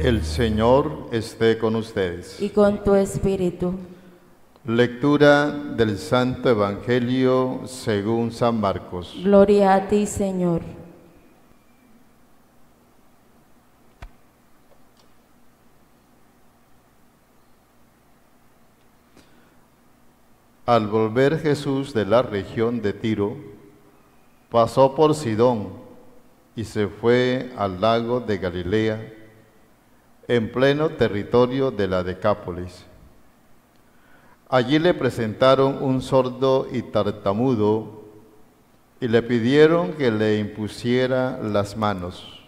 El Señor esté con ustedes. Y con tu espíritu. Lectura del Santo Evangelio según San Marcos. Gloria a ti, Señor. Al volver Jesús de la región de Tiro, pasó por Sidón y se fue al lago de Galilea, en pleno territorio de la Decápolis. Allí le presentaron un sordo y tartamudo y le pidieron que le impusiera las manos.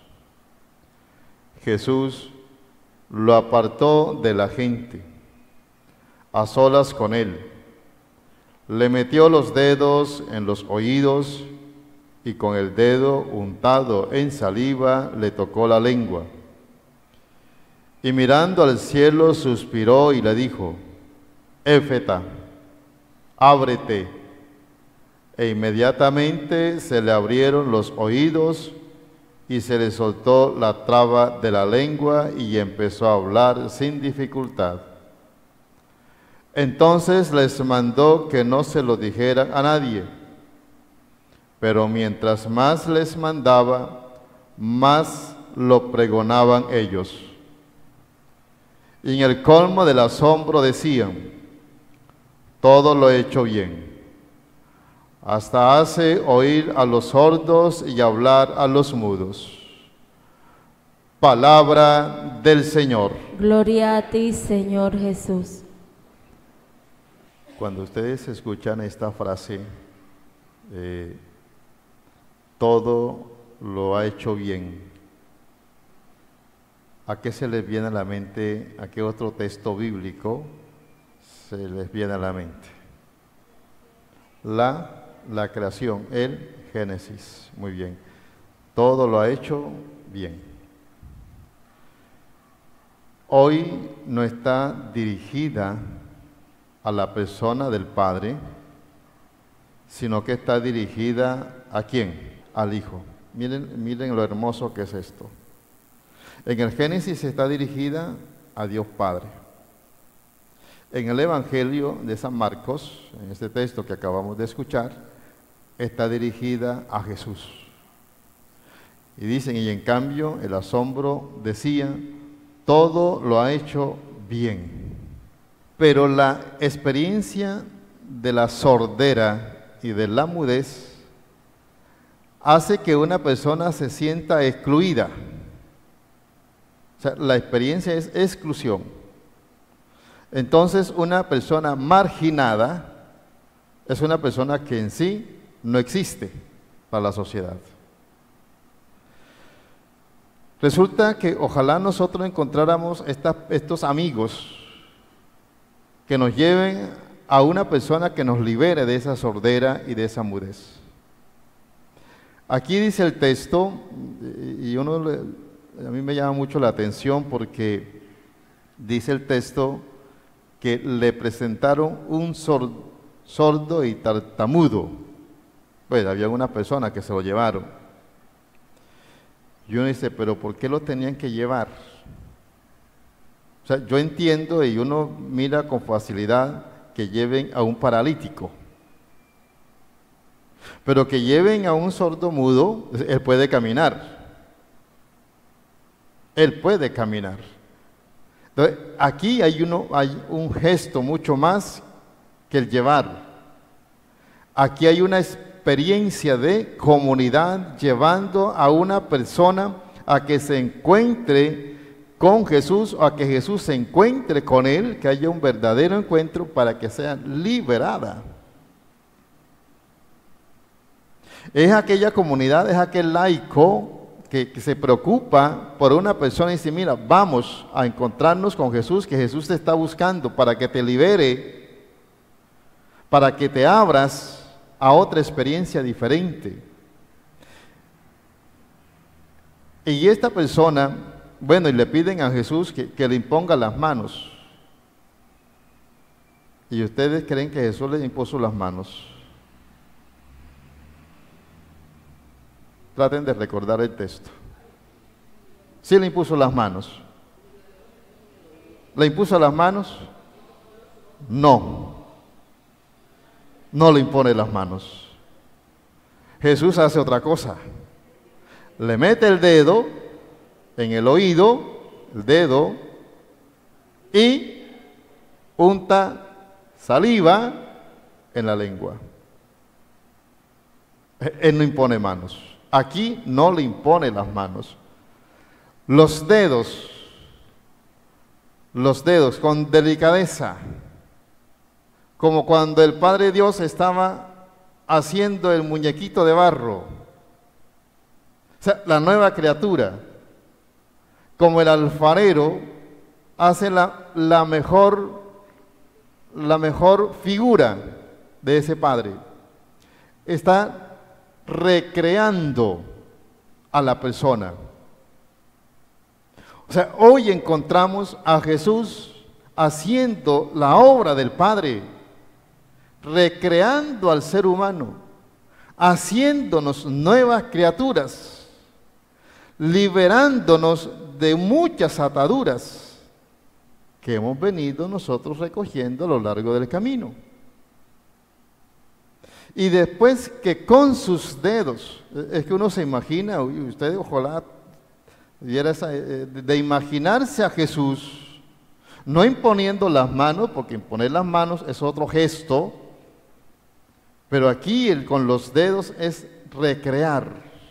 Jesús lo apartó de la gente, a solas con él. Le metió los dedos en los oídos y con el dedo untado en saliva le tocó la lengua. Y mirando al cielo suspiró y le dijo: Éfeta, ábrete. E inmediatamente se le abrieron los oídos y se le soltó la traba de la lengua y empezó a hablar sin dificultad. Entonces les mandó que no se lo dijeran a nadie, pero mientras más les mandaba, más lo pregonaban ellos. Y en el colmo del asombro decían: todo lo he hecho bien. Hasta hace oír a los sordos y hablar a los mudos. Palabra del Señor. Gloria a ti, Señor Jesús. Cuando ustedes escuchan esta frase, todo lo ha hecho bien, ¿a qué se les viene a la mente? ¿A qué otro texto bíblico se les viene a la mente? La creación, el Génesis. Muy bien. Todo lo ha hecho bien. Hoy no está dirigida a la persona del Padre, sino que está dirigida ¿a quién? Al Hijo. Miren lo hermoso que es esto. En el Génesis está dirigida a Dios Padre. En el Evangelio de San Marcos, en este texto que acabamos de escuchar, está dirigida a Jesús. Y dicen, y en cambio el asombro decía: todo lo ha hecho bien. Pero la experiencia de la sordera y de la mudez hace que una persona se sienta excluida. O sea, la experiencia es exclusión. Entonces, una persona marginada es una persona que en sí no existe para la sociedad. Resulta que ojalá nosotros encontráramos estos amigos que nos lleven a una persona que nos libere de esa sordera y de esa mudez. Aquí dice el texto, y a mí me llama mucho la atención porque dice el texto que le presentaron un sordo y tartamudo. Pues había una persona que se lo llevaron. Y uno dice, pero ¿por qué lo tenían que llevar? O sea, yo entiendo y uno mira con facilidad que lleven a un paralítico. Pero que lleven a un sordo mudo, él puede caminar. Él puede caminar. Entonces, aquí hay un gesto mucho más que el llevar. Aquí hay una experiencia de comunidad llevando a una persona a que se encuentre con Jesús o a que Jesús se encuentre con él, que haya un verdadero encuentro para que sea liberada. Es aquella comunidad, es aquel laico que se preocupa por una persona y dice, mira, vamos a encontrarnos con Jesús, que Jesús te está buscando para que te libere, para que te abras a otra experiencia diferente. Y esta persona, bueno, y le piden a Jesús que le imponga las manos. ¿Y ustedes creen que Jesús les impuso las manos? Traten de recordar el texto. Sí le impuso las manos. ¿Le impuso las manos? No, no le impone las manos. Jesús hace otra cosa. Le mete el dedo en el oído, el dedo, y unta saliva en la lengua. Él no impone manos. Aquí no le impone las manos. Los dedos con delicadeza, como cuando el Padre Dios estaba haciendo el muñequito de barro. O sea, la nueva criatura, como el alfarero, hace la mejor figura de ese Padre. Está recreando a la persona. O sea, hoy encontramos a Jesús haciendo la obra del Padre, recreando al ser humano, haciéndonos nuevas criaturas, liberándonos de muchas ataduras que hemos venido nosotros recogiendo a lo largo del camino. Y después que con sus dedos, es que uno se imagina, usted ojalá viera de imaginarse a Jesús, no imponiendo las manos, porque imponer las manos es otro gesto, pero aquí con los dedos es recrear.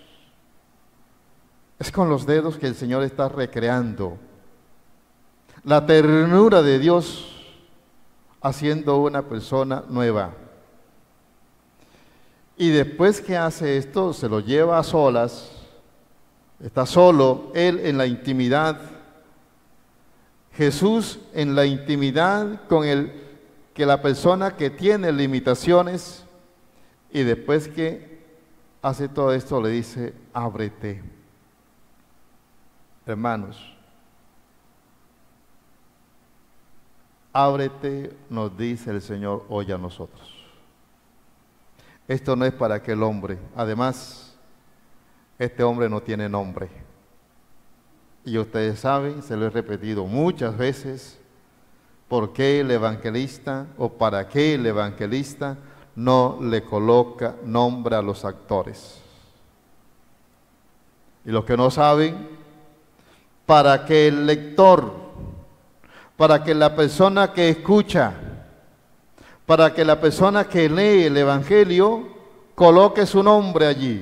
Es con los dedos que el Señor está recreando la ternura de Dios, haciendo una persona nueva. Y después que hace esto, se lo lleva a solas, está solo, Él en la intimidad, Jesús en la intimidad con que la persona que tiene limitaciones, y después que hace todo esto le dice, ábrete. Hermanos, ábrete, nos dice el Señor hoy a nosotros. Esto no es para aquel hombre. Además, este hombre no tiene nombre. Y ustedes saben, se lo he repetido muchas veces, por qué el evangelista o para qué el evangelista no le coloca nombre a los actores. Y los que no saben, para que el lector, para que la persona que escucha, para que la persona que lee el Evangelio coloque su nombre allí.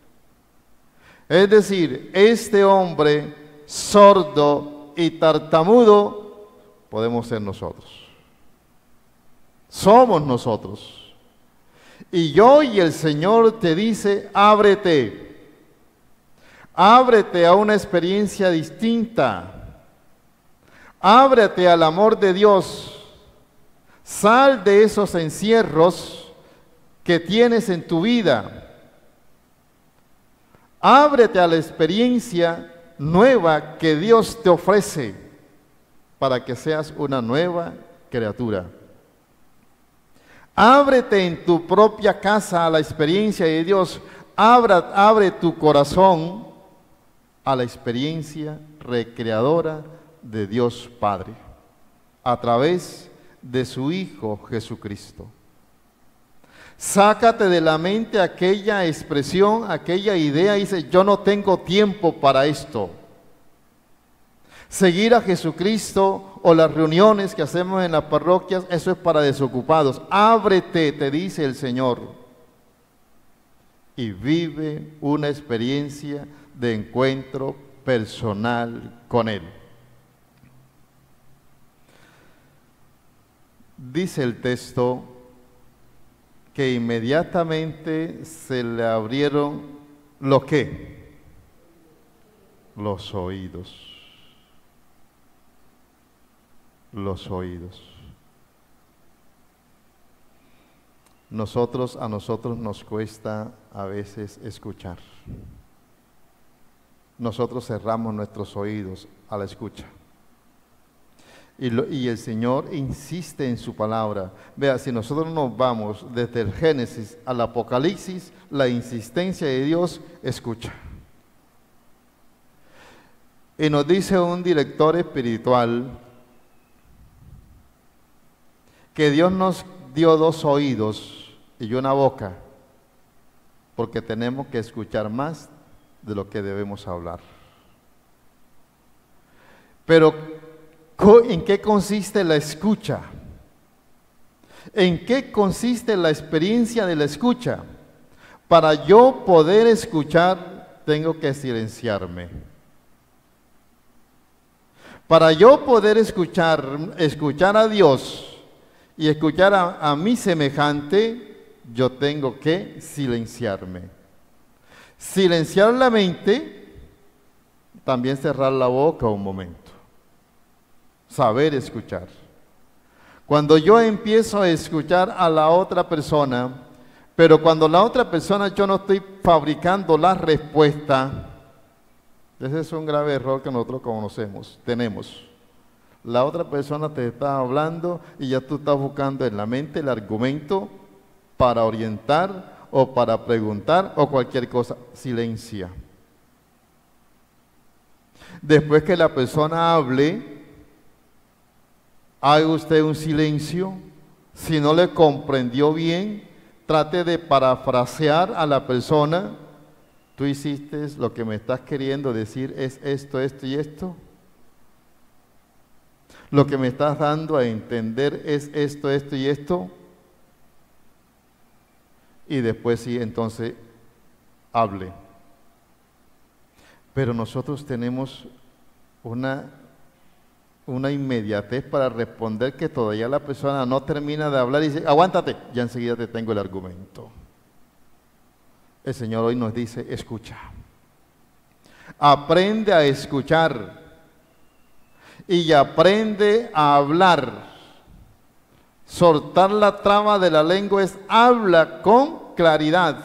Es decir, este hombre sordo y tartamudo podemos ser nosotros. Somos nosotros. Y hoy el Señor te dice, ábrete. Ábrete a una experiencia distinta. Ábrete al amor de Dios. Sal de esos encierros que tienes en tu vida. Ábrete a la experiencia nueva que Dios te ofrece para que seas una nueva criatura. Ábrete en tu propia casa a la experiencia de Dios. Abre tu corazón a la experiencia recreadora de Dios Padre a través de su Hijo Jesucristo. Sácate de la mente aquella expresión, aquella idea, y dice, yo no tengo tiempo para esto. Seguir a Jesucristo o las reuniones que hacemos en las parroquias, eso es para desocupados. Ábrete, te dice el Señor, y vive una experiencia de encuentro personal con Él. Dice el texto que inmediatamente se le abrieron ¿lo qué? Los oídos. Los oídos. A nosotros nos cuesta a veces escuchar. Nosotros cerramos nuestros oídos a la escucha. Y el Señor insiste en su palabra. Vea, si nosotros nos vamos desde el Génesis al Apocalipsis, la insistencia de Dios, escucha. Y nos dice un director espiritual que Dios nos dio 2 oídos y una boca, porque tenemos que escuchar más de lo que debemos hablar. Pero, ¿en qué consiste la escucha? ¿En qué consiste la experiencia de la escucha? Para yo poder escuchar, tengo que silenciarme. Para yo poder escuchar a Dios y escuchar a mi semejante, yo tengo que silenciarme. Silenciar la mente, también cerrar la boca un momento. Saber escuchar. Cuando yo empiezo a escuchar a la otra persona, pero cuando la otra persona yo no estoy fabricando la respuesta, ese es un grave error que nosotros tenemos. La otra persona te está hablando y ya tú estás buscando en la mente el argumento para orientar o para preguntar o cualquier cosa. Silencia. Después que la persona hable, haga usted un silencio. Si no le comprendió bien, trate de parafrasear a la persona. Tú hiciste lo que me estás queriendo decir es esto, esto y esto. Lo que me estás dando a entender es esto, esto y esto. Y después sí, entonces, hable. Pero nosotros tenemos una inmediatez para responder que todavía la persona no termina de hablar y dice, aguántate, ya enseguida te tengo el argumento. El Señor hoy nos dice, escucha. Aprende a escuchar y aprende a hablar. Soltar la traba de la lengua es habla con claridad.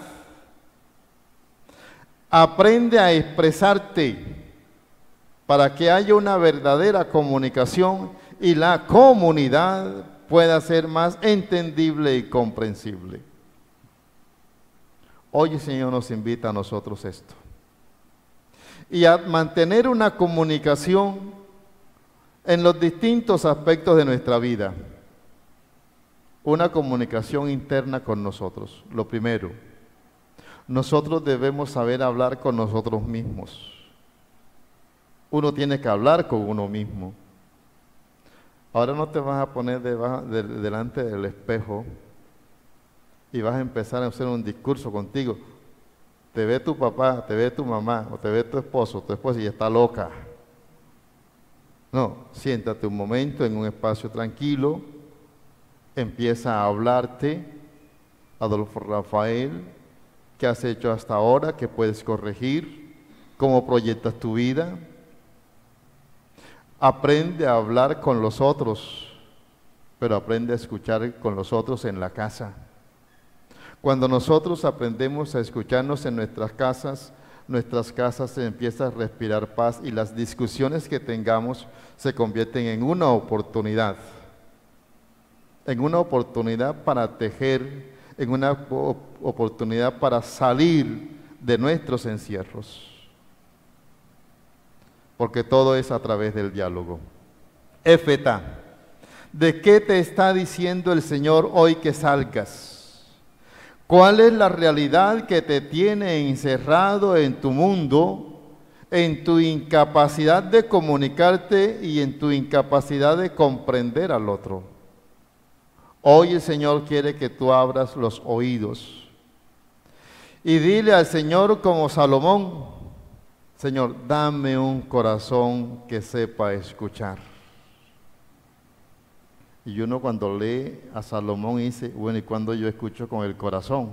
Aprende a expresarte para que haya una verdadera comunicación y la comunidad pueda ser más entendible y comprensible. Hoy el Señor nos invita a nosotros esto. Y a mantener una comunicación en los distintos aspectos de nuestra vida. Una comunicación interna con nosotros. Lo primero, nosotros debemos saber hablar con nosotros mismos. Uno tiene que hablar con uno mismo. Ahora no te vas a poner delante del espejo y vas a empezar a hacer un discurso contigo. Te ve tu papá, te ve tu mamá, o te ve tu esposa y está loca. No, siéntate un momento en un espacio tranquilo, empieza a hablarte, Adolfo Rafael, ¿qué has hecho hasta ahora? ¿Qué puedes corregir? ¿Cómo proyectas tu vida? Aprende a hablar con los otros, pero aprende a escuchar con los otros en la casa. Cuando nosotros aprendemos a escucharnos en nuestras casas se empieza a respirar paz y las discusiones que tengamos se convierten en una oportunidad para tejer, en una oportunidad para salir de nuestros encierros. Porque todo es a través del diálogo. Éfeta, ¿de qué te está diciendo el Señor hoy que salgas? ¿Cuál es la realidad que te tiene encerrado en tu mundo, en tu incapacidad de comunicarte y en tu incapacidad de comprender al otro? Hoy el Señor quiere que tú abras los oídos y dile al Señor como Salomón, Señor, dame un corazón que sepa escuchar. Y uno cuando lee a Salomón dice, bueno, ¿y cuando yo escucho con el corazón?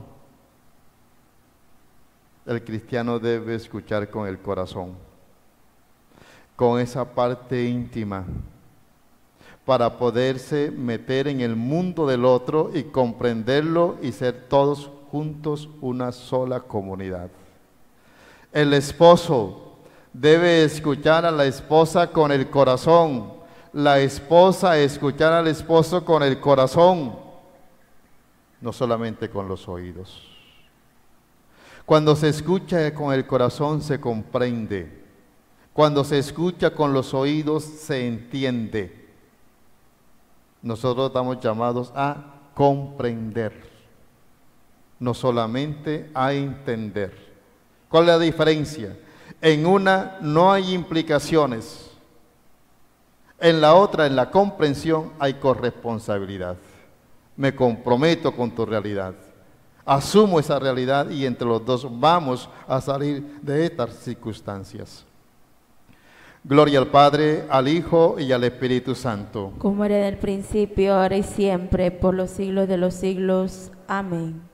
El cristiano debe escuchar con el corazón, con esa parte íntima, para poderse meter en el mundo del otro y comprenderlo y ser todos juntos una sola comunidad. El esposo debe escuchar a la esposa con el corazón, la esposa escuchar al esposo con el corazón, no solamente con los oídos. Cuando se escucha con el corazón se comprende, cuando se escucha con los oídos se entiende. Nosotros estamos llamados a comprender, no solamente a entender. ¿Cuál es la diferencia? En una no hay implicaciones, en la otra, en la comprensión, hay corresponsabilidad. Me comprometo con tu realidad, asumo esa realidad y entre los dos vamos a salir de estas circunstancias. Gloria al Padre, al Hijo y al Espíritu Santo. Como era en el principio, ahora y siempre, por los siglos de los siglos. Amén.